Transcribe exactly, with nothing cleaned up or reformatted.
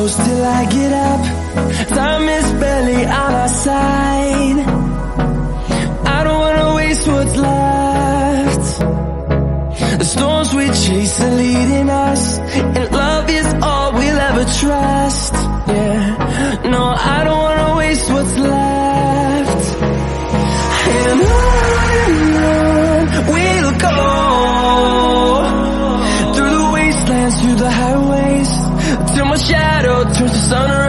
close till I get up. Time is barely on our side. I don't wanna waste what's left. The storms we chase are leading us, and love is all we'll ever trust. Yeah, no, I don't wanna waste what's left. And on and on we'll go, through the wastelands, through the highways, till my shadow turns to sun